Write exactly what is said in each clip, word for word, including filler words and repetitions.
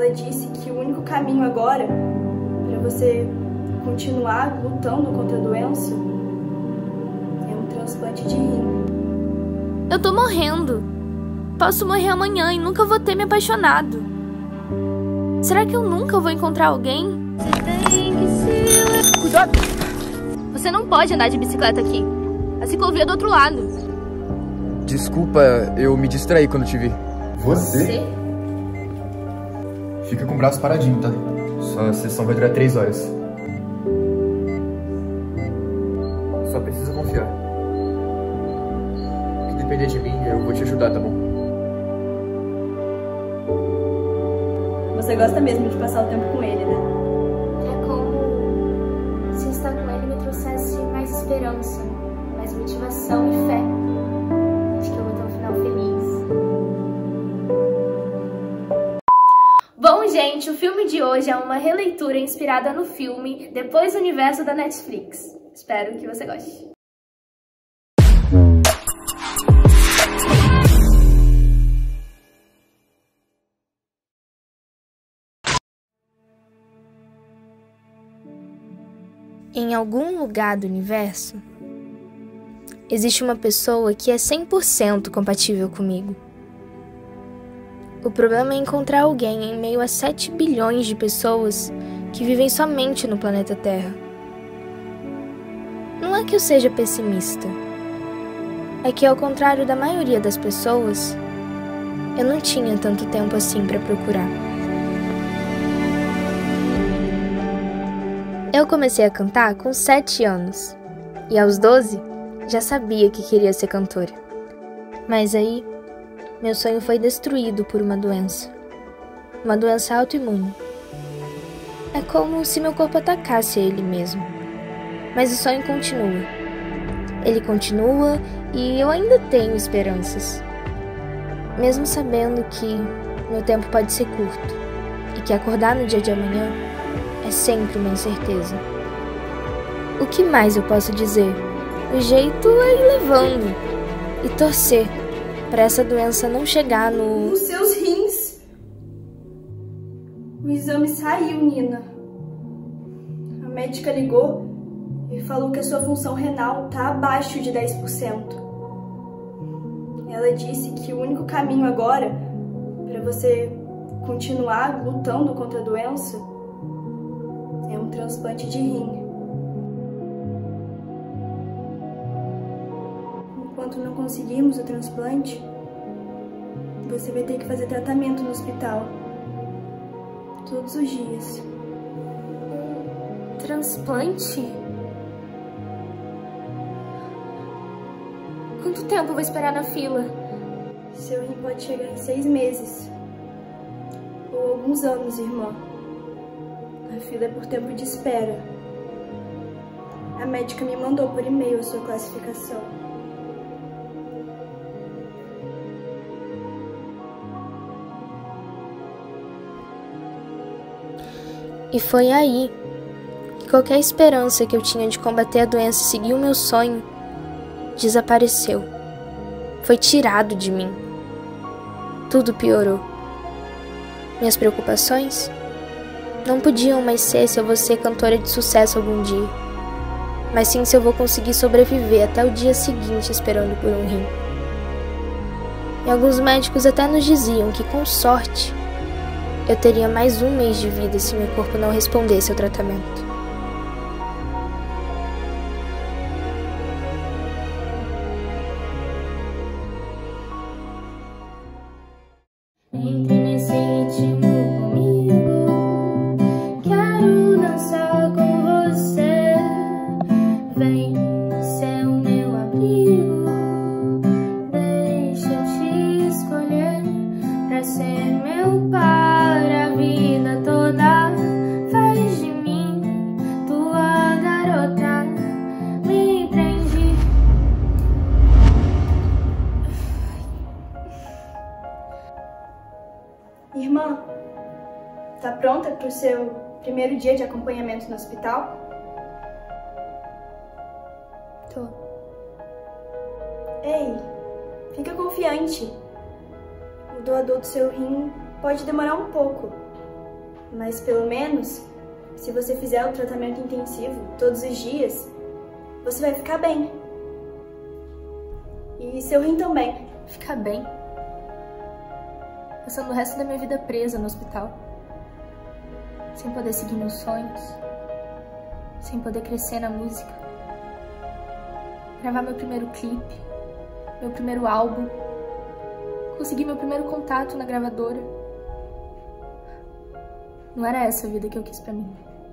Ela disse que o único caminho agora para você continuar lutando contra a doença é um transplante de rim. Eu tô morrendo. Posso morrer amanhã e nunca vou ter me apaixonado. Será que eu nunca vou encontrar alguém? Cuidado! Você não pode andar de bicicleta aqui. A ciclovia é do outro lado. Desculpa, eu me distraí quando te vi. Você? Fica com o braço paradinho, tá? Sua sessão vai durar três horas. Só precisa confiar. Se depender de mim, eu vou te ajudar, tá bom? Você gosta mesmo de passar o tempo com ele, né? É como se estar com ele me trouxesse mais esperança, mais motivação e fé. Acho que eu vou ter um final feliz. Bom, gente, o filme de hoje é uma releitura inspirada no filme Depois do Universo da Netflix. Espero que você goste. Em algum lugar do universo, existe uma pessoa que é cem por cento compatível comigo. O problema é encontrar alguém em meio a sete bilhões de pessoas que vivem somente no planeta Terra. Não é que eu seja pessimista. É que, ao contrário da maioria das pessoas, eu não tinha tanto tempo assim para procurar. Eu comecei a cantar com sete anos, e aos doze já sabia que queria ser cantora. Mas aí, meu sonho foi destruído por uma doença. Uma doença autoimune. É como se meu corpo atacasse ele mesmo. Mas o sonho continua. Ele continua e eu ainda tenho esperanças. Mesmo sabendo que meu tempo pode ser curto e que acordar no dia de amanhã é sempre uma incerteza. O que mais eu posso dizer? O jeito é ir levando e torcer para essa doença não chegar no... Os seus rins. O exame saiu, Nina. A médica ligou e falou que a sua função renal tá abaixo de dez por cento. Ela disse que o único caminho agora para você continuar lutando contra a doença é um transplante de rim. Enquanto não conseguirmos o transplante, você vai ter que fazer tratamento no hospital. Todos os dias. Transplante? Quanto tempo eu vou esperar na fila? Seu rim pode chegar em seis meses. Ou alguns anos, irmã. A fila é por tempo de espera. A médica me mandou por e-mail a sua classificação. E foi aí que qualquer esperança que eu tinha de combater a doença e seguir o meu sonho desapareceu. Foi tirado de mim. Tudo piorou. Minhas preocupações não podiam mais ser se eu vou ser cantora de sucesso algum dia, mas sim se eu vou conseguir sobreviver até o dia seguinte esperando por um rim. E alguns médicos até nos diziam que, com sorte, eu teria mais um mês de vida se meu corpo não respondesse ao tratamento. Entre nesse ritmo comigo, quero dançar com você. Vem ser o meu abrigo, deixa eu te escolher pra ser meu para a vida toda. Faz de mim tua garota, me prende. Irmã, tá pronta pro seu primeiro dia de acompanhamento no hospital? Tô. Ei, fica confiante. O doador do seu rim pode demorar um pouco, Mas pelo menos, se você fizer o tratamento intensivo todos os dias, você vai ficar bem. E seu rim também. Ficar bem? Passando o resto da minha vida presa no hospital. Sem poder seguir meus sonhos. Sem poder crescer na música. Gravar meu primeiro clipe. Meu primeiro álbum. Conseguir meu primeiro contato na gravadora. Não era essa a vida que eu quis pra mim.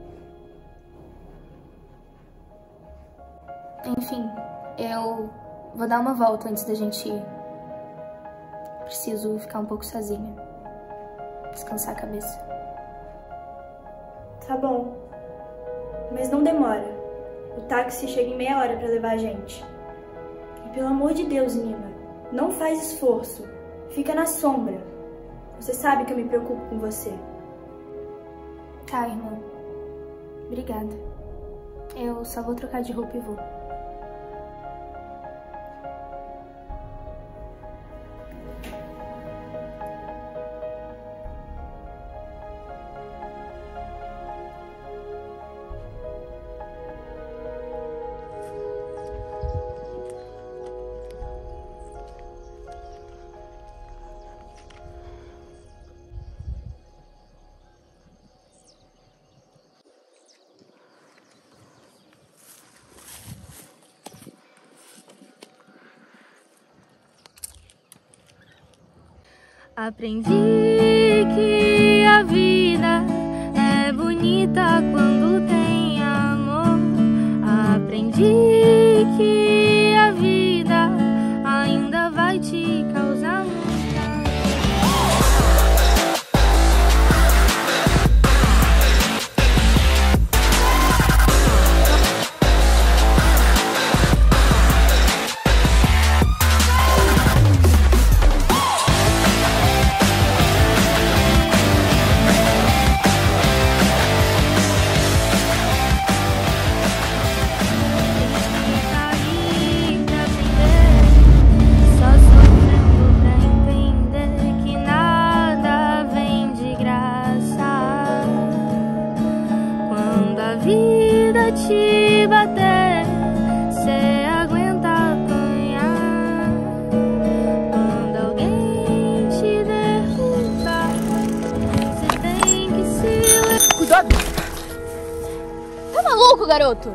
Enfim, eu vou dar uma volta antes da gente ir. Preciso ficar um pouco sozinha. Descansar a cabeça. Tá bom. Mas não demora. O táxi chega em meia hora pra levar a gente. E pelo amor de Deus, Nina, não faz esforço. Fica na sombra. Você sabe que eu me preocupo com você. Tá, irmã. Obrigada. Eu só vou trocar de roupa e vou. Aprendi que a vida é bonita quando tem amor. Aprendi que a vida ainda vai te causar muita te bater, cê aguenta apanhar. Quando alguém te derrubar, cê tem que se... Cuidado! Tá maluco, garoto?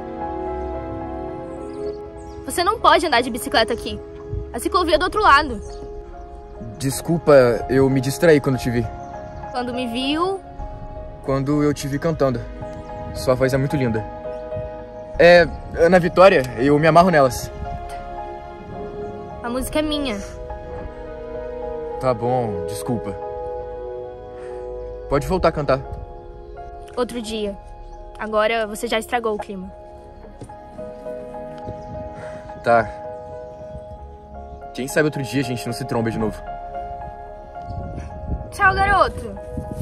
Você não pode andar de bicicleta aqui. A ciclovia é do outro lado. Desculpa, eu me distraí quando te vi. Quando me viu... Quando eu te vi cantando. Sua voz é muito linda. É, Ana Vitória, eu me amarro nelas. A música é minha. Tá bom, desculpa. Pode voltar a cantar. Outro dia. Agora você já estragou o clima. Tá. Quem sabe outro dia a gente não se tromba de novo. Tchau, garoto.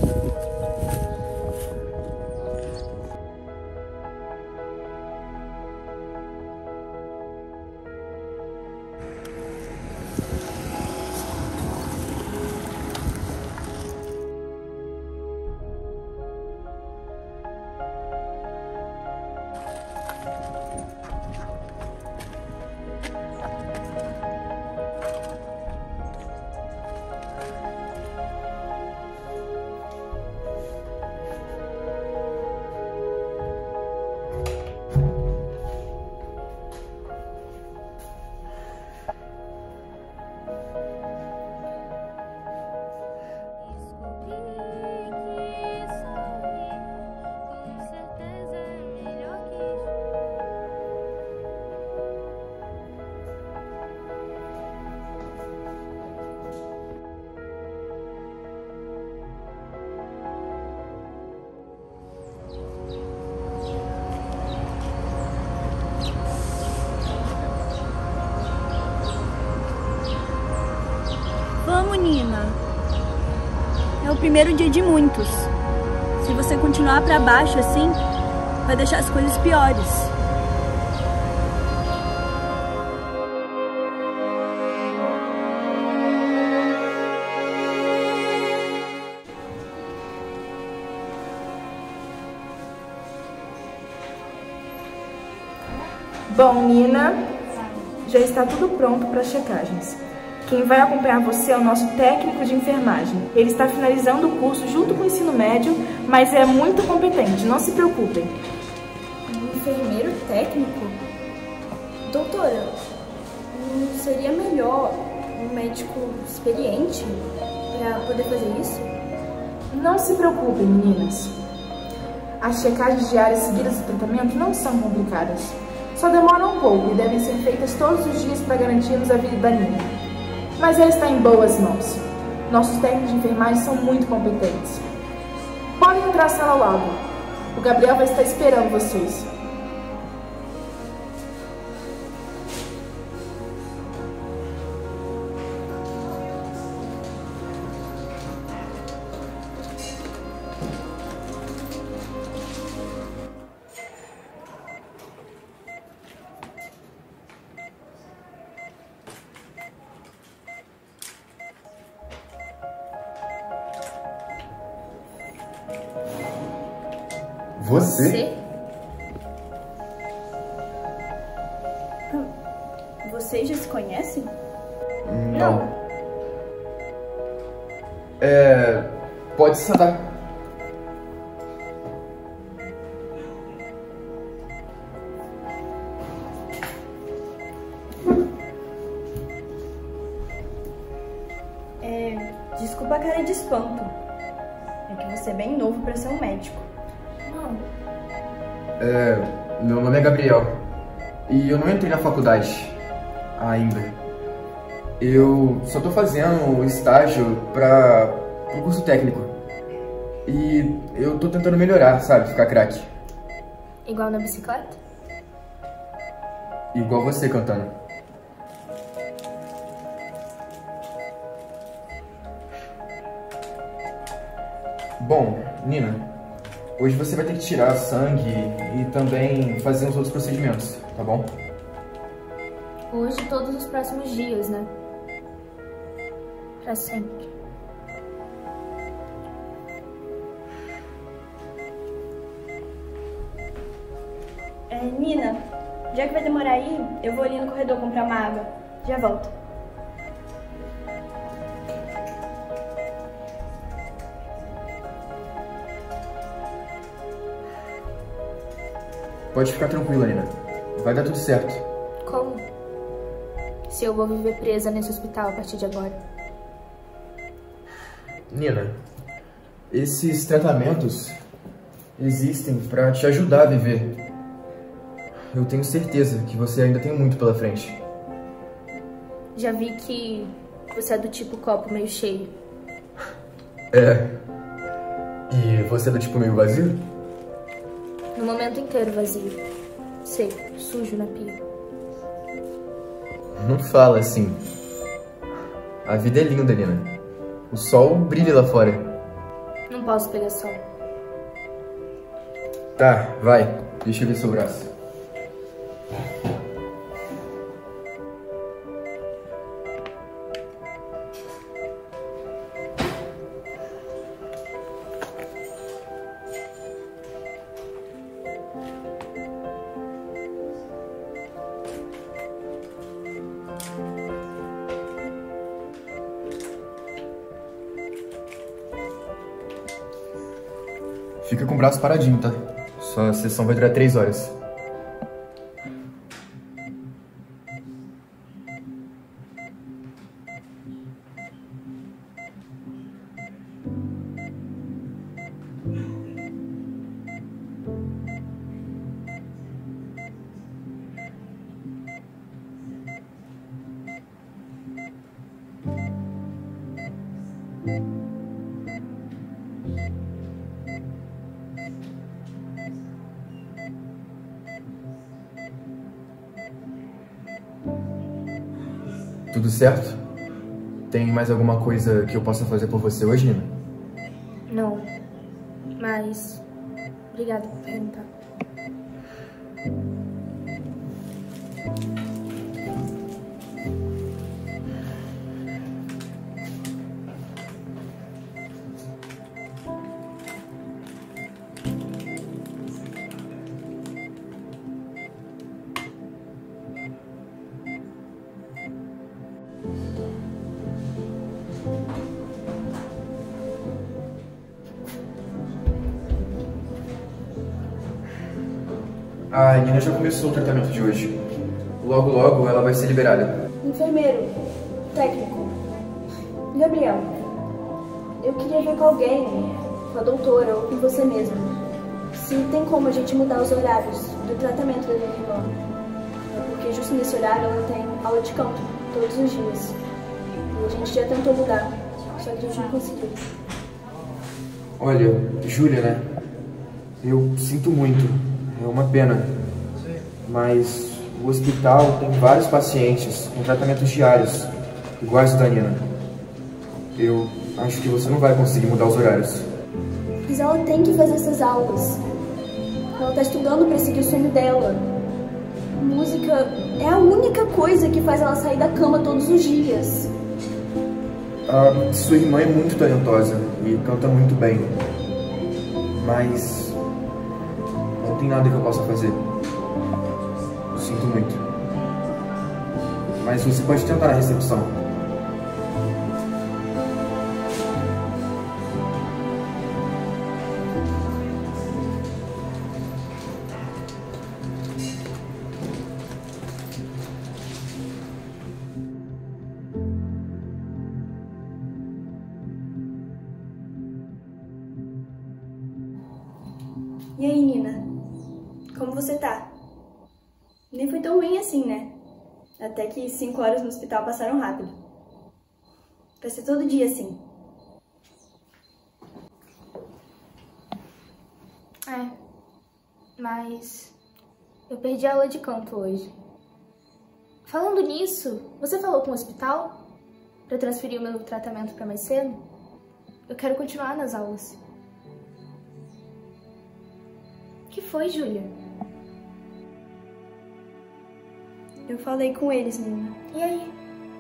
Vamos, Nina. É o primeiro dia de muitos. Se você continuar pra baixo assim, vai deixar as coisas piores. Bom, Nina, já está tudo pronto para as checagens. Quem vai acompanhar você é o nosso técnico de enfermagem. Ele está finalizando o curso junto com o ensino médio, mas é muito competente, não se preocupem. Um enfermeiro técnico? Doutora, não seria melhor um médico experiente para poder fazer isso? Não se preocupem, meninas. As checagens diárias seguidas do tratamento não são complicadas. Só demoram um pouco e devem ser feitas todos os dias para garantirmos a vida da Nina. Mas ela está em boas mãos. Nossos técnicos de enfermagem são muito competentes. Podem entrar na sala logo. O Gabriel vai estar esperando vocês. Você? Você? Vocês já se conhecem? Não. É... Pode se sentar. É... Desculpa a cara de espanto. É que você é bem novo para ser um médico. É, meu nome é Gabriel e eu não entrei na faculdade ainda. Eu só tô fazendo o estágio para o curso técnico e eu tô tentando melhorar, sabe, ficar craque. Igual na bicicleta? Igual você cantando. Bom, Nina, hoje você vai ter que tirar sangue e também fazer uns outros procedimentos, tá bom? Hoje e todos os próximos dias, né? Pra sempre. É, Nina, já que vai demorar aí, eu vou ali no corredor comprar uma água. Já volto. Pode ficar tranquila, Nina. Vai dar tudo certo. Como? Se eu vou viver presa nesse hospital a partir de agora? Nina, esses tratamentos existem para te ajudar a viver. Eu tenho certeza que você ainda tem muito pela frente. Já vi que você é do tipo copo meio cheio. É. E você é do tipo meio vazio? No momento inteiro vazio. Seco, sujo na pia. Não fala assim. A vida é linda, Nina. O sol brilha lá fora. Não posso pegar sol. Tá, vai. Deixa eu ver seu braço. Fica com o braço paradinho, tá? Sua sessão vai durar três horas. Tudo certo? Tem mais alguma coisa que eu possa fazer por você hoje, Nina? Não. Mas... obrigada por perguntar. A Nina já começou o tratamento de hoje. Logo, logo ela vai ser liberada. Enfermeiro, técnico, Gabriel, eu queria ver com alguém, com a doutora ou com você mesmo, se tem como a gente mudar os horários do tratamento da minha irmã. É porque justo nesse horário ela tem aula de canto, todos os dias. E a gente já tentou mudar, só que a gente não conseguiu. Olha, Júlia, né? Eu sinto muito, é uma pena. Mas o hospital tem vários pacientes com tratamentos diários, iguais ao da Nina. Eu acho que você não vai conseguir mudar os horários. Mas ela tem que fazer essas aulas. Ela tá estudando para seguir o sonho dela. Música é a única coisa que faz ela sair da cama todos os dias. A sua irmã é muito talentosa e canta muito bem. Mas não tem nada que eu possa fazer. Sinto muito. Mas você pode tentar a recepção. E aí, Nina? Como você tá? Nem foi tão ruim assim, né? Até que cinco horas no hospital passaram rápido. Vai ser todo dia assim. É, mas eu perdi a aula de canto hoje. Falando nisso, você falou com o hospital para transferir o meu tratamento para mais cedo? Eu quero continuar nas aulas. O que foi, Júlia? Eu falei com eles, Nina. E aí?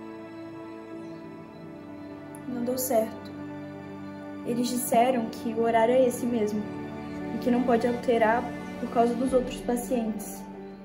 Não deu certo. Eles disseram que o horário é esse mesmo e que não pode alterar por causa dos outros pacientes.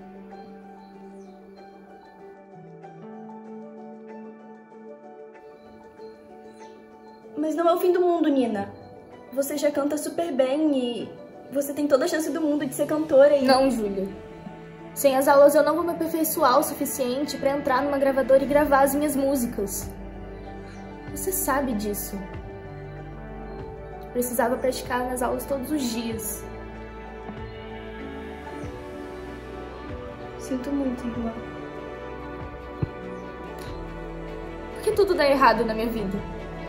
Mas não é o fim do mundo, Nina. Você já canta super bem e você tem toda a chance do mundo de ser cantora e... Não, Júlia. Sem as aulas eu não vou me aperfeiçoar o suficiente pra entrar numa gravadora e gravar as minhas músicas. Você sabe disso. Precisava praticar nas aulas todos os dias. Sinto muito, irmã. Por que tudo dá errado na minha vida?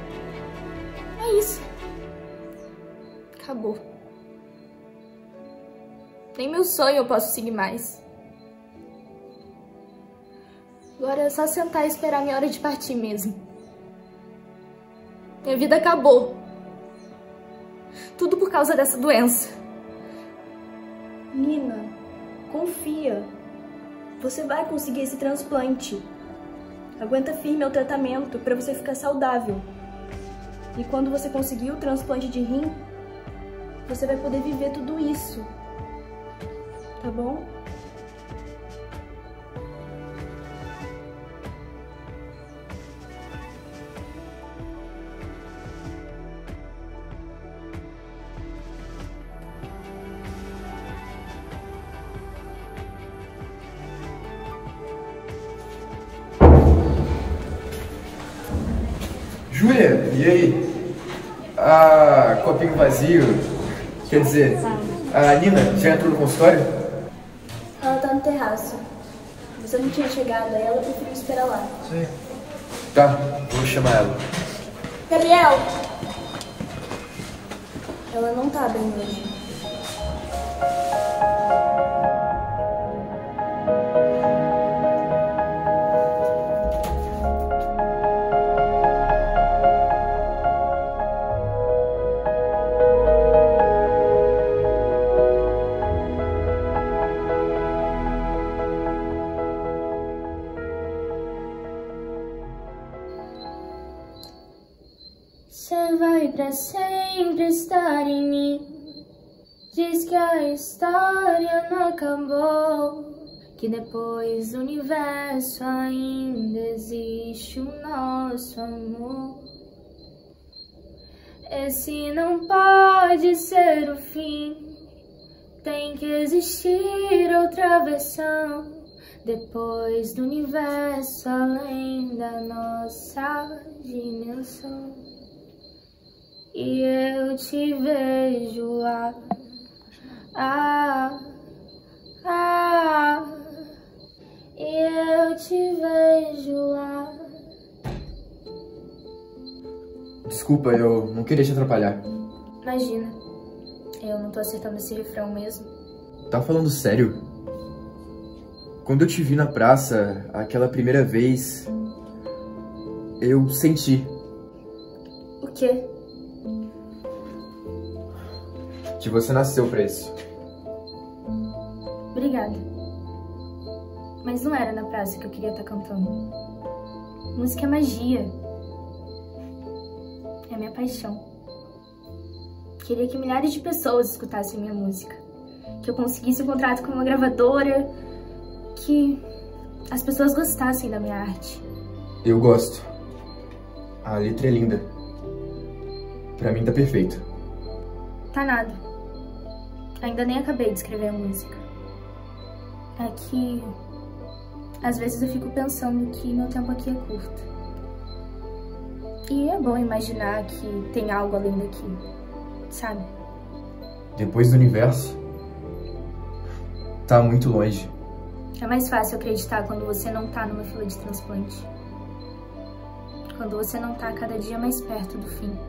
É isso. Acabou. Nem meu sonho eu posso seguir mais. Agora é só sentar e esperar a minha hora de partir mesmo. Minha vida acabou. Tudo por causa dessa doença. Nina, confia. Você vai conseguir esse transplante. Aguenta firme o tratamento para você ficar saudável. E quando você conseguir o transplante de rim, você vai poder viver tudo isso. Tá bom? Júlia, e aí? Ah, copinho vazio. Quer dizer, a Nina já entrou no consultório? Ela tá no terraço. Você não tinha chegado, aí ela preferiu esperar lá. Sim. Tá, vou chamar ela. Gabriel! Ela não tá bem hoje. Você vai pra sempre estar em mim. Diz que a história não acabou, que depois do universo ainda existe o nosso amor. Esse não pode ser o fim. Tem que existir outra versão depois do universo, além da nossa dimensão. E eu te vejo lá, ah, ah, e eu te vejo lá. Desculpa, eu não queria te atrapalhar. Imagina, eu não tô acertando esse refrão mesmo. Tá falando sério? Quando eu te vi na praça, aquela primeira vez, eu senti. O quê? Que você nasceu pra isso. Obrigada. Mas não era na praça que eu queria estar cantando. Música é magia. É a minha paixão. Queria que milhares de pessoas escutassem minha música. Que eu conseguisse um contrato com uma gravadora. Que as pessoas gostassem da minha arte. Eu gosto. A letra é linda. Pra mim tá perfeito. Tá nada. Ainda nem acabei de escrever a música. É que às vezes eu fico pensando que meu tempo aqui é curto. E é bom imaginar que tem algo além daqui, sabe? Depois do universo, tá muito longe. É mais fácil acreditar quando você não tá numa fila de transplante. Quando você não tá cada dia mais perto do fim.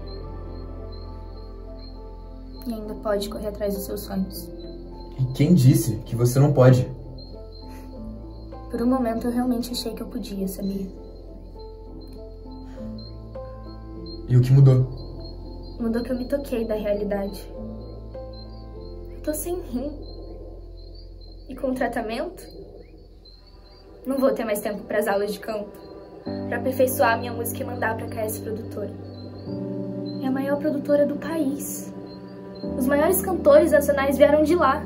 E ainda pode correr atrás dos seus sonhos. E quem disse que você não pode? Por um momento eu realmente achei que eu podia, sabia? E o que mudou? Mudou que eu me toquei da realidade. Eu tô sem rim. E com o tratamento, não vou ter mais tempo para as aulas de canto, para aperfeiçoar a minha música e mandar pra K S Produtora. É a maior produtora do país. Os maiores cantores nacionais vieram de lá.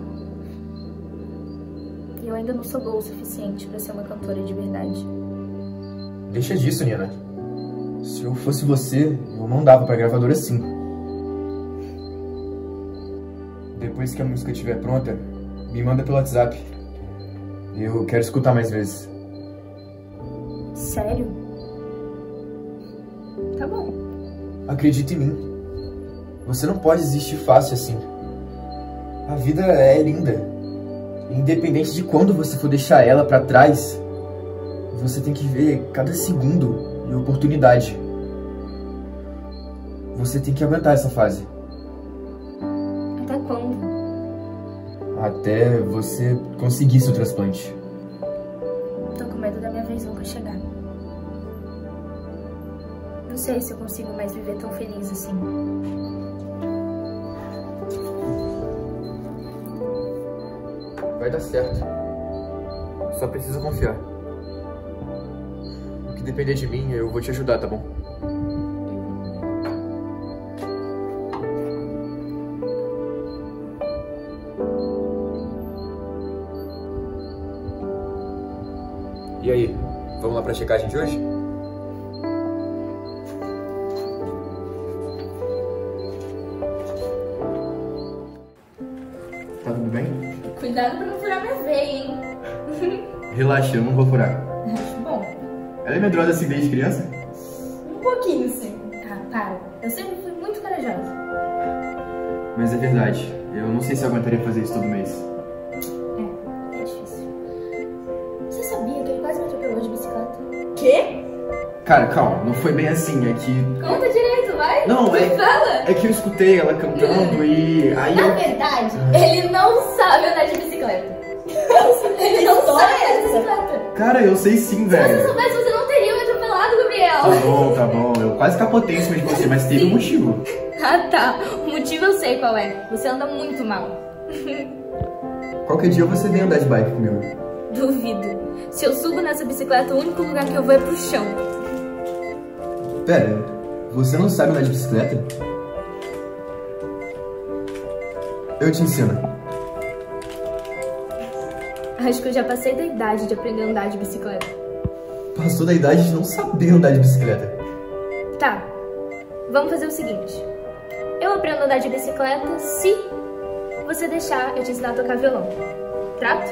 E eu ainda não sou boa o suficiente para ser uma cantora de verdade. Deixa disso, Nina. Se eu fosse você, eu não dava pra gravadora assim. Depois que a música estiver pronta, me manda pelo WhatsApp. Eu quero escutar mais vezes. Sério? Tá bom. Acredita em mim. Você não pode desistir fácil assim. A vida é linda. Independente de quando você for deixar ela pra trás, você tem que ver cada segundo e oportunidade. Você tem que aguentar essa fase. Até quando? Até você conseguir seu transplante. Tô com medo da minha vez nunca chegar. Não sei se eu consigo mais viver tão feliz assim. Vai dar certo. Só precisa confiar. O que depender de mim, eu vou te ajudar, tá bom? E aí, vamos lá pra checagem de hoje? Tá tudo bem? Cuidado pra não furar minha veia, hein? Relaxa, eu não vou furar. Acho bom. Ela é medrosa assim desde criança? Um pouquinho, sim. Ah, para. Eu sempre fui muito corajosa. Mas é verdade, eu não sei se eu aguentaria fazer isso todo mês. É, é difícil. Você sabia que ele quase me atropelou de bicicleta? Quê? Cara, calma, não foi bem assim, é que... Conta direito, vai. Não, é, Fala. é que eu escutei ela cantando e aí Na eu... verdade, ele não sabe andar de bicicleta. Ele não sabe andar de bicicleta. Cara, eu sei sim, Se você velho. soubesse, você não teria me atropelado, Gabriel. Tá bom, tá bom, eu quase capotei em cima de você, mas teve um motivo. Ah, tá. O motivo eu sei qual é. Você anda muito mal. Qualquer dia você vem andar de bike comigo. Duvido. Se eu subo nessa bicicleta, o único lugar que eu vou é pro chão. Pera, você não sabe andar de bicicleta? Eu te ensino. Acho que eu já passei da idade de aprender a andar de bicicleta. Passou da idade de não saber andar de bicicleta. Tá. Vamos fazer o seguinte. Eu aprendo a andar de bicicleta se você deixar eu te ensinar a tocar violão. Trato?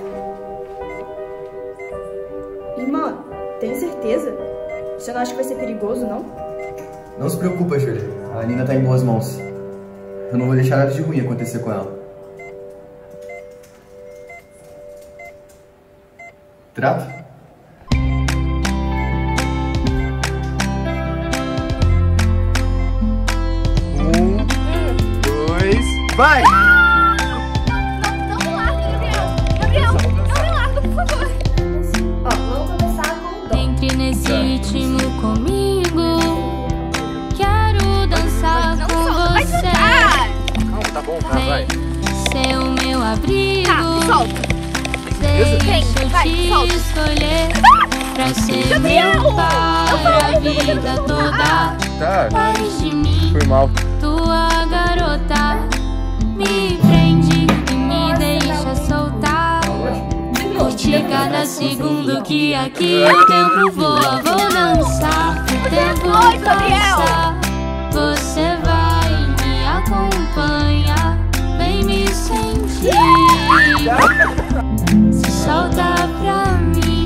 Irmã, tem certeza? Você não acha que vai ser perigoso, não? Não se preocupa, Júlia. A Nina tá em boas mãos. Eu não vou deixar nada de ruim acontecer com ela. Trato? Um, dois, vai! Não me larga, Gabriel! Gabriel, não me larga, por favor! Ó, vamos começar com o dó. Entre nesse ritmo comigo, quero dançar Não com solta, vai você. soltar! Calma, tá bom, tá, vai. Ser o meu abrigo. Tá, solta! Deixa eu vai, te solta. escolher pra ser Gabriel! meu pai a vida toda. Tá, Faz de mim foi mal. tua garota. Me prende e me deixa soltar. Curte cada segundo que aqui o tempo voa. Vou dançar, o tempo passa. Você vai me acompanhar. Vem me sentir. Se solta pra mim.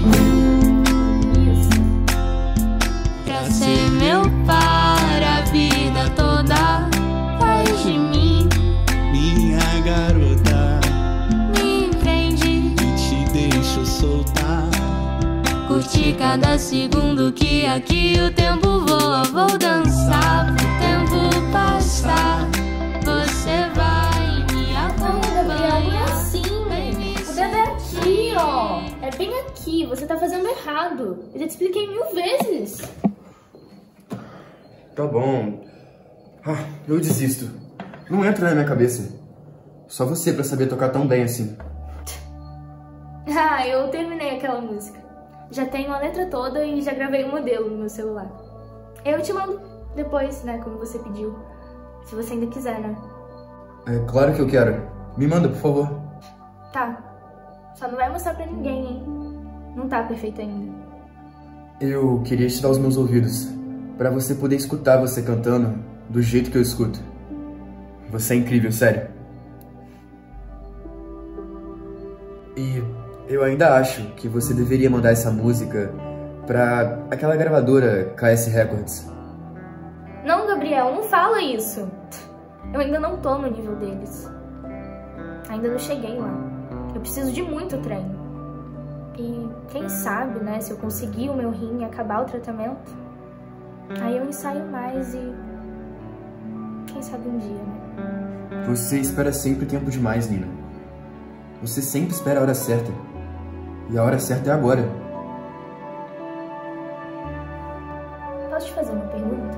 Pra ser meu para a vida toda. Faz de mim, minha garota, me prende. e te deixo soltar. Curti cada segundo que aqui o tempo voa. Vou dançar pro tempo passar. Você vai me acompanhar. Não é assim. O dedo é aqui, ó. É bem aqui. Você tá fazendo errado. Eu já te expliquei mil vezes. Tá bom. Ah, eu desisto. Não entra na minha cabeça. Só você pra saber tocar tão bem assim. Ah, eu terminei aquela música. Já tenho a letra toda e já gravei o modelo no meu celular. Eu te mando depois, né, como você pediu. Se você ainda quiser, né? É claro que eu quero. Me manda, por favor. Tá. Só não vai mostrar pra ninguém, hein? Não tá perfeito ainda. Eu queria te dar os meus ouvidos, pra você poder escutar você cantando do jeito que eu escuto. Você é incrível, sério. E eu ainda acho que você deveria mandar essa música pra aquela gravadora K S Records. Não, Gabriel, não fala isso. Eu ainda não tô no nível deles. Ainda não cheguei lá. Eu preciso de muito treino. E quem sabe, né, se eu conseguir o meu rim e acabar o tratamento, aí eu ensaio mais e... quem sabe um dia, né? Você espera sempre tempo demais, Nina. Você sempre espera a hora certa. E a hora certa é agora. Posso te fazer uma pergunta?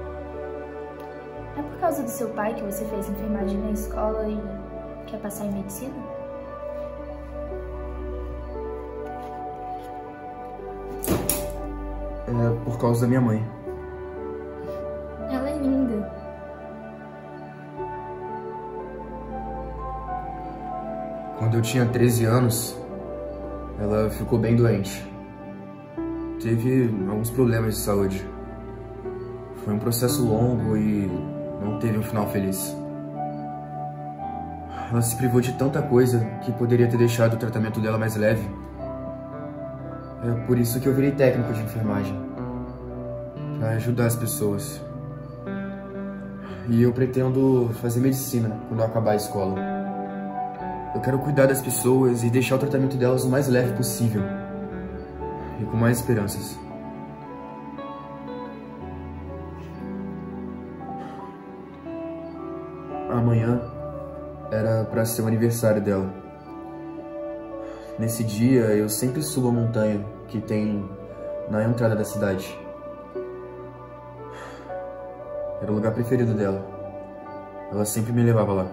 É por causa do seu pai que você fez enfermagem na escola e quer passar em medicina? É por causa da minha mãe. Ela é linda. Quando eu tinha treze anos, ela ficou bem doente. Teve alguns problemas de saúde. Foi um processo longo e não teve um final feliz. Ela se privou de tanta coisa que poderia ter deixado o tratamento dela mais leve. É por isso que eu virei técnico de enfermagem, para ajudar as pessoas. E eu pretendo fazer medicina quando eu acabar a escola. Eu quero cuidar das pessoas e deixar o tratamento delas o mais leve possível. E com mais esperanças. Amanhã era para ser o aniversário dela. Nesse dia eu sempre subo a montanha que tem na entrada da cidade. Era o lugar preferido dela. Ela sempre me levava lá.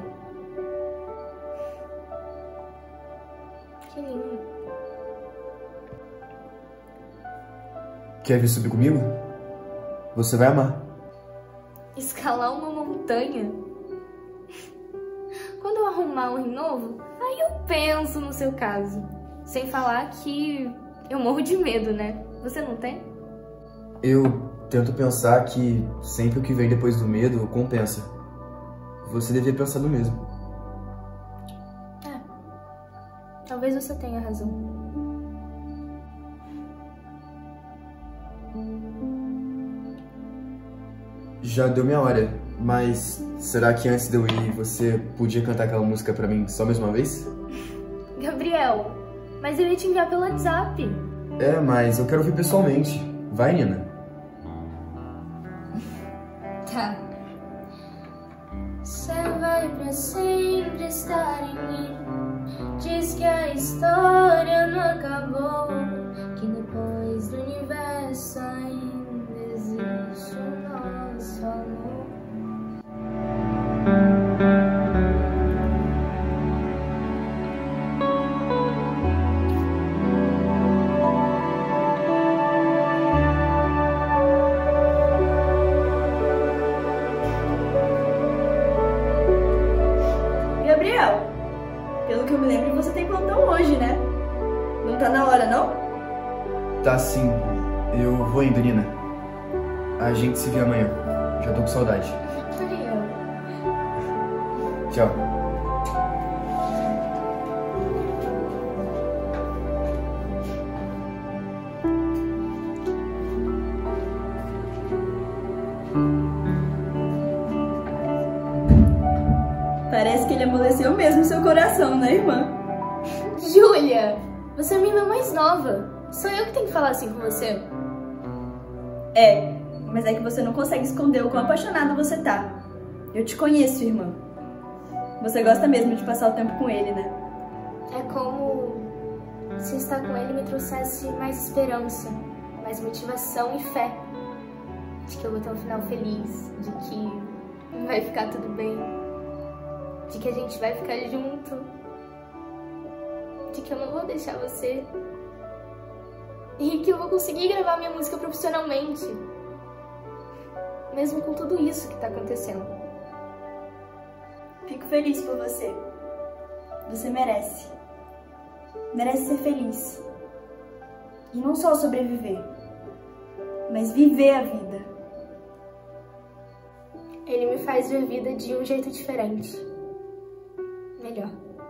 Que lindo. Quer vir subir comigo? Você vai amar. Escalar uma montanha? Quando eu arrumar um rim novo, aí eu penso no seu caso. Sem falar que eu morro de medo, né? Você não tem? Eu tento pensar que sempre o que vem depois do medo compensa. Você devia pensar no mesmo. Talvez você tenha razão. Já deu minha hora, mas será que antes de eu ir você podia cantar aquela música pra mim só mais uma vez? Gabriel, mas eu ia te enviar pelo WhatsApp. É, mas eu quero ouvir pessoalmente. Vai, Nina. Tá. Você vai pra sempre estar em mim. Diz que a história não acabou, que depois do universo ainda existe o nosso amor. Gabriel, pelo que eu me lembro, você tem plantão hoje, né? Não tá na hora, não? Tá sim. Eu vou indo, Nina. A gente se vê amanhã. Já tô com saudade. Tchau. Parece que ele amoleceu mesmo seu coração, né, irmã? Júlia, você é minha irmã mais nova. Sou eu que tenho que falar assim com você. É, mas é que você não consegue esconder o quão apaixonado você tá. Eu te conheço, irmã. Você gosta mesmo de passar o tempo com ele, né? É como se estar com ele me trouxesse mais esperança, mais motivação e fé. De que eu vou ter um final feliz, de que vai ficar tudo bem, de que a gente vai ficar junto, de que eu não vou deixar você e que eu vou conseguir gravar minha música profissionalmente, mesmo com tudo isso que tá acontecendo. Fico feliz por você. Você merece. Merece ser feliz. E não só sobreviver, mas viver a vida. Ele me faz ver a vida de um jeito diferente. Melhor.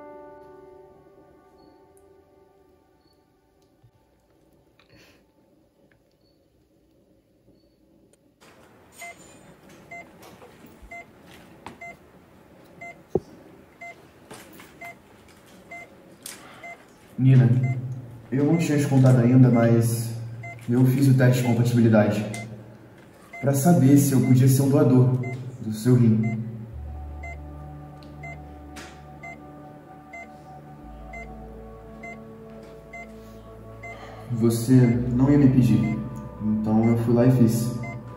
Nina, eu não tinha te contado ainda, mas eu fiz o teste de compatibilidade para saber se eu podia ser um doador do seu rim. Você não ia me pedir, então eu fui lá e fiz.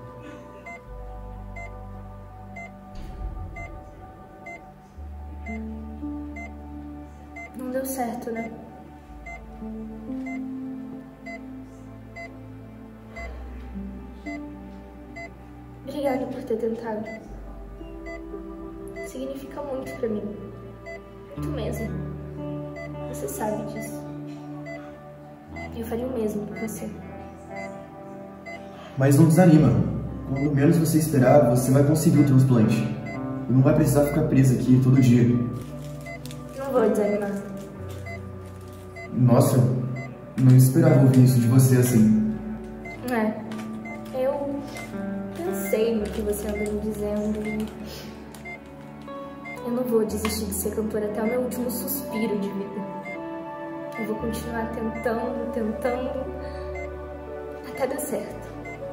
Não deu certo, né? Obrigada por ter tentado. Significa muito pra mim. Muito mesmo. Você sabe disso. Eu faria o mesmo por você. Mas não desanima. Quando menos você esperar, você vai conseguir o transplante. E não vai precisar ficar presa aqui todo dia. Não vou desanimar. Nossa, não esperava ouvir isso de você assim. É. Eu pensei no que você anda me dizendo e eu não vou desistir de ser cantora até o meu último suspiro de vida. Eu vou continuar tentando, tentando, até dar certo.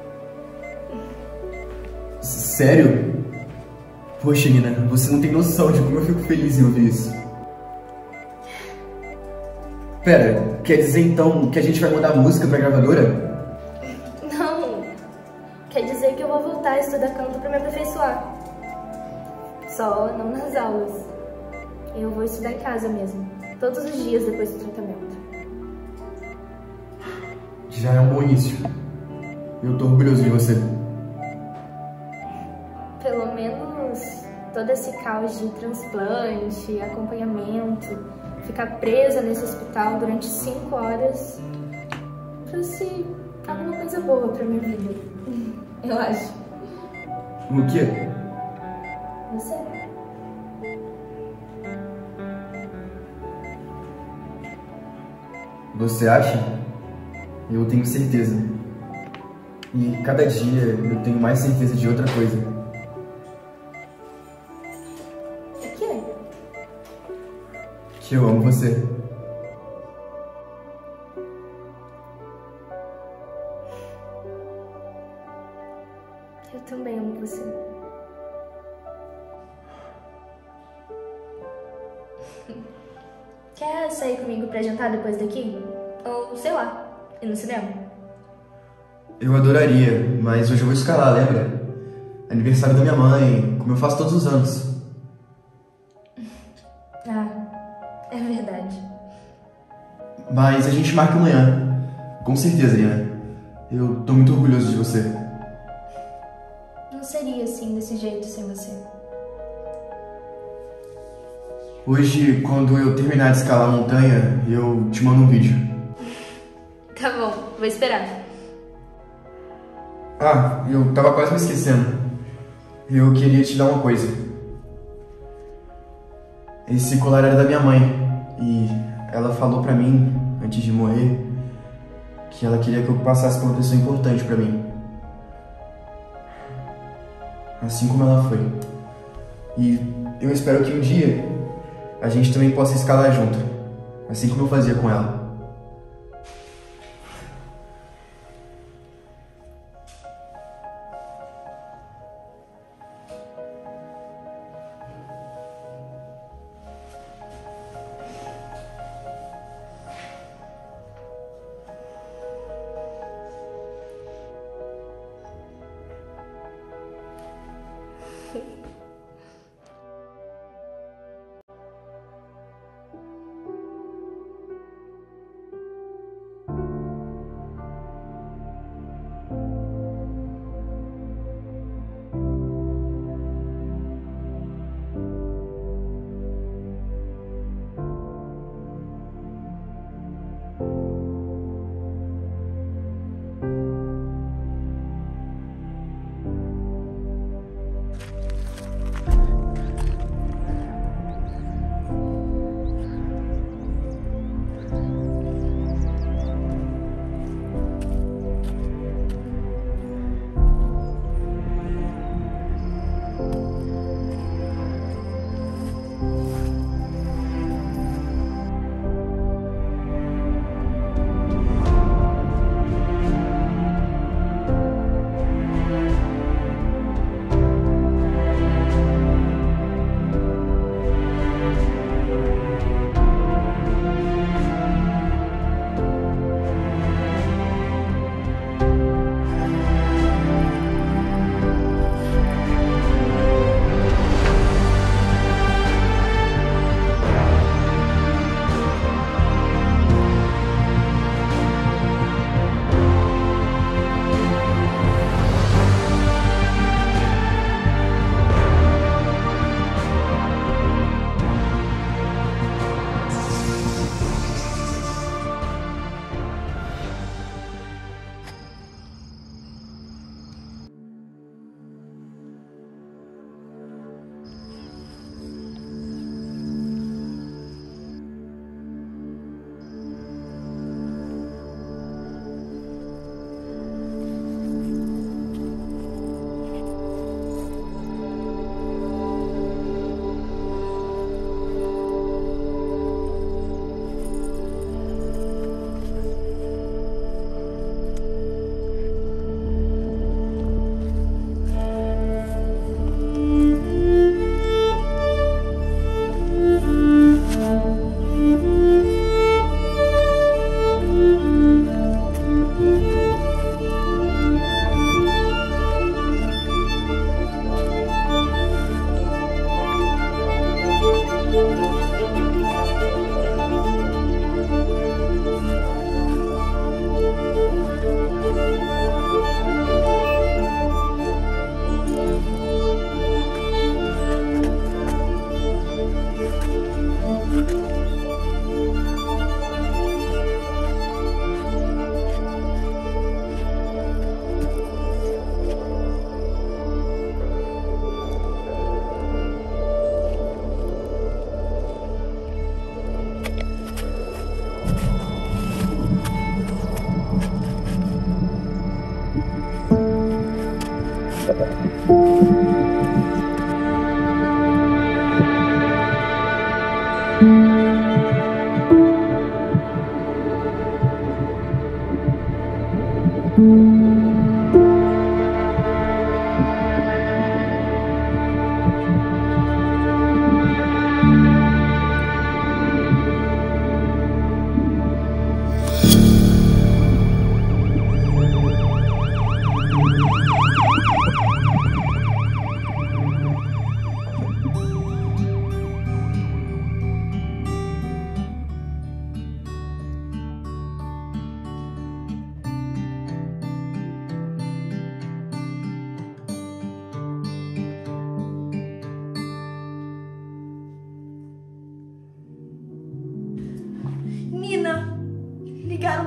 Sério? Poxa, Nina, você não tem noção de como eu fico feliz em ouvir isso. Pera, quer dizer então que a gente vai mudar a música pra gravadora? Não, quer dizer que eu vou voltar a estudar canto pra me aperfeiçoar. Só não nas aulas. Eu vou estudar em casa mesmo, todos os dias depois do tratamento. Já é um bom início. Eu tô orgulhoso de você. Pelo menos todo esse caos de transplante, acompanhamento, ficar presa nesse hospital durante cinco horas trouxe alguma coisa boa pra minha vida. Eu acho. O quê? Você? Você acha? Eu tenho certeza. E cada dia eu tenho mais certeza de outra coisa. O quê? Que eu amo você. Eu também amo você. Quer sair comigo pra jantar depois daqui? Ou, sei lá, ir no cinema? Eu adoraria, mas hoje eu vou escalar, lembra? Aniversário da minha mãe, como eu faço todos os anos. Ah, é verdade. Mas a gente marca amanhã. Com certeza, Lina. Eu tô muito orgulhoso de você. Não seria assim, desse jeito, sem você. Hoje, quando eu terminar de escalar a montanha, eu te mando um vídeo. Tá bom, vou esperar. Ah, eu tava quase me esquecendo. Eu queria te dar uma coisa. Esse colar era da minha mãe. E ela falou pra mim, antes de morrer, que ela queria que eu passasse por uma pessoa importante pra mim. Assim como ela foi. E eu espero que um dia a gente também possa escalar junto, assim como eu fazia com ela.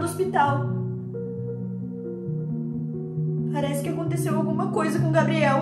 hospital. Parece que aconteceu alguma coisa com o Gabriel.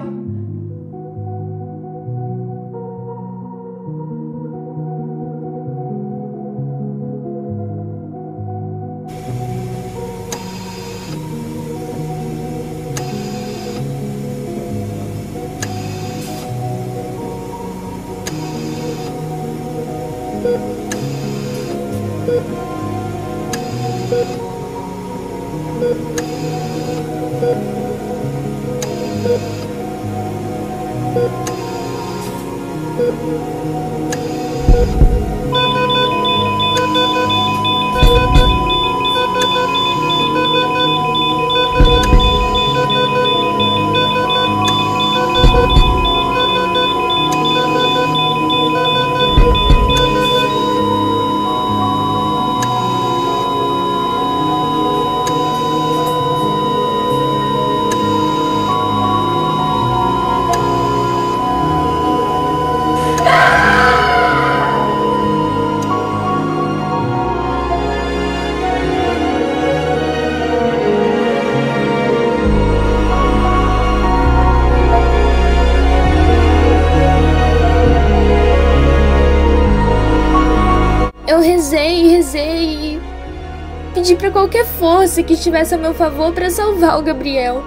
Eu rezei, rezei e pedi pra qualquer força que estivesse a meu favor pra salvar o Gabriel.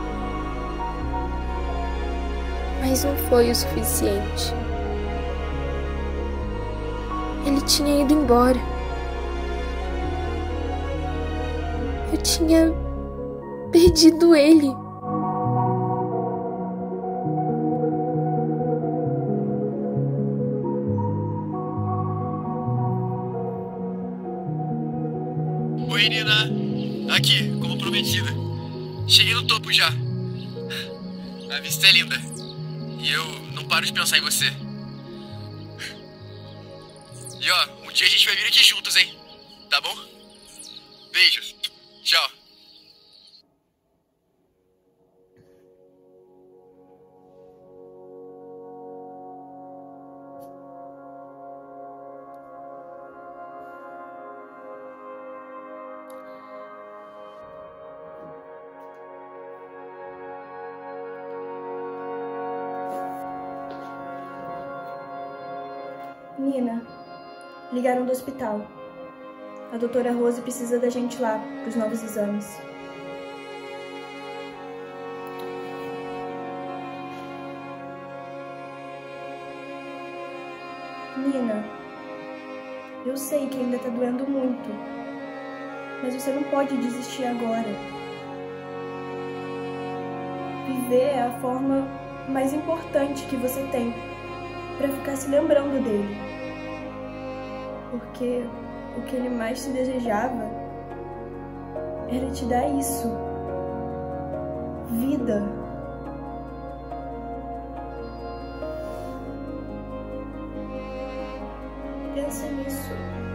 Mas não foi o suficiente. Ele tinha ido embora. Eu tinha perdido ele. Oi, Nina. Aqui, como prometida. Cheguei no topo já. A vista é linda. E eu não paro de pensar em você. E ó, um dia a gente vai vir aqui juntos, hein? Tá bom? Beijos. Tchau. Nina, ligaram do hospital. A doutora Rose precisa da gente lá para os novos exames. Nina, eu sei que ainda tá doendo muito, mas você não pode desistir agora. Viver é a forma mais importante que você tem para ficar se lembrando dele. Porque o que ele mais te desejava era te dar isso. Vida. Pensa nisso.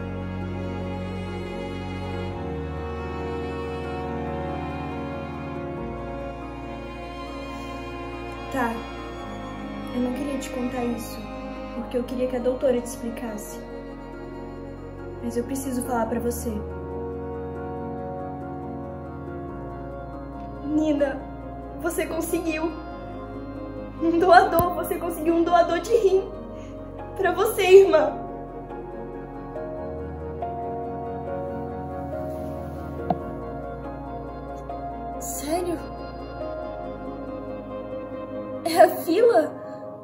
Tá. Eu não queria te contar isso, porque eu queria que a doutora te explicasse. Mas eu preciso falar pra você. Nina, você conseguiu. Um doador, você conseguiu um doador de rim. Pra você, irmã. Sério? É a fila?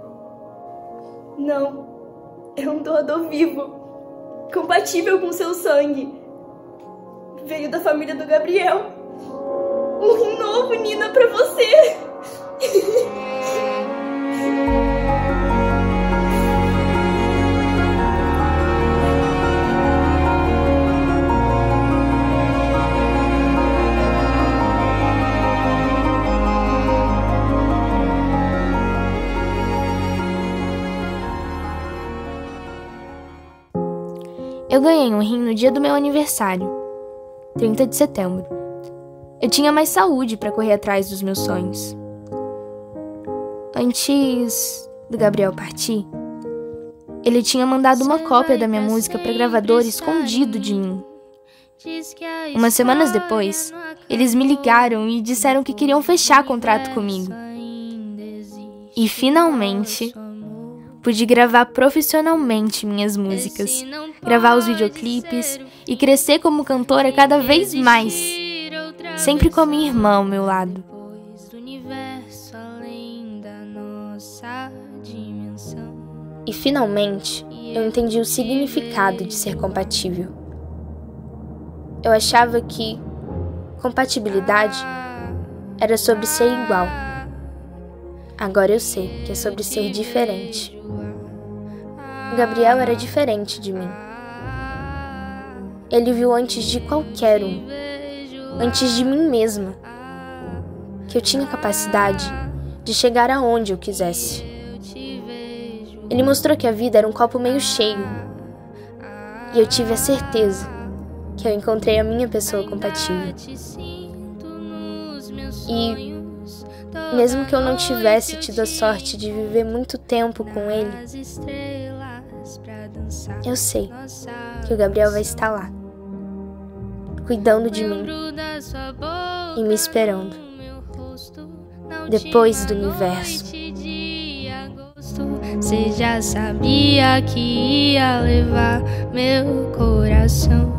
Não, é um doador vivo. Compatível com seu sangue. Veio da família do Gabriel. Um rim novo, Nina, pra você. Eu ganhei um rim no dia do meu aniversário, trinta de setembro. Eu tinha mais saúde para correr atrás dos meus sonhos. Antes do Gabriel partir, ele tinha mandado uma cópia da minha música para gravadora escondido de mim. Umas semanas depois, eles me ligaram e disseram que queriam fechar contrato comigo. E finalmente, pude gravar profissionalmente minhas músicas, gravar os videoclipes e crescer como cantora cada vez mais, sempre com a minha irmã ao meu lado. E finalmente, eu entendi o significado de ser compatível. Eu achava que compatibilidade era sobre ser igual. Agora eu sei que é sobre ser diferente. O Gabriel era diferente de mim. Ele viu antes de qualquer um, antes de mim mesma, que eu tinha capacidade de chegar aonde eu quisesse. Ele mostrou que a vida era um copo meio cheio, e eu tive a certeza que eu encontrei a minha pessoa compatível. E mesmo que eu não tivesse tido a sorte de viver muito tempo com ele, eu sei que o Gabriel vai estar lá, cuidando de mim e me esperando, depois do universo. Você já sabia que ia levar meu coração.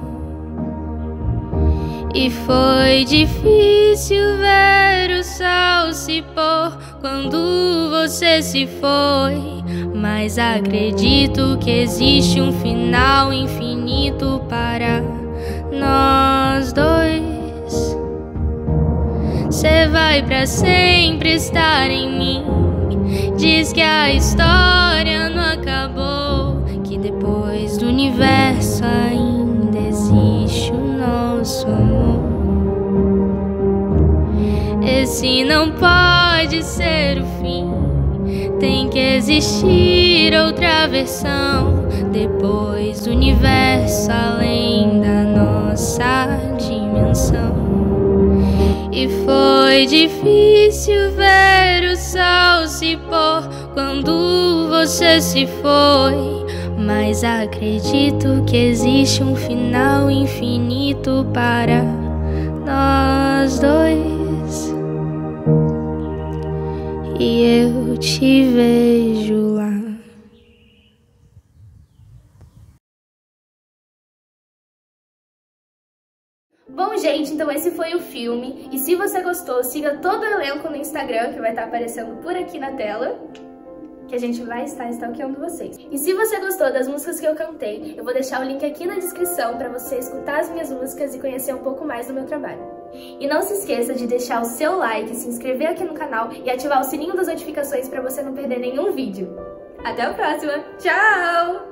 E foi difícil ver o sol se pôr quando você se foi, mas acredito que existe um final infinito para nós dois. Você vai pra sempre estar em mim. Diz que a história não acabou, que depois do universo ainda existe o nosso amor. Esse não pode ser o fim, tem que existir outra versão, depois do universo além da nossa dimensão. E foi difícil ver o sol se pôr quando você se foi, mas acredito que existe um final infinito para nós dois. E eu te vejo lá. Bom, gente, então esse foi o filme, e se você gostou, siga todo o elenco no Instagram, que vai estar aparecendo por aqui na tela, que a gente vai estar stalkeando vocês. E se você gostou das músicas que eu cantei, eu vou deixar o link aqui na descrição para você escutar as minhas músicas e conhecer um pouco mais do meu trabalho. E não se esqueça de deixar o seu like, se inscrever aqui no canal e ativar o sininho das notificações para você não perder nenhum vídeo. Até a próxima! Tchau!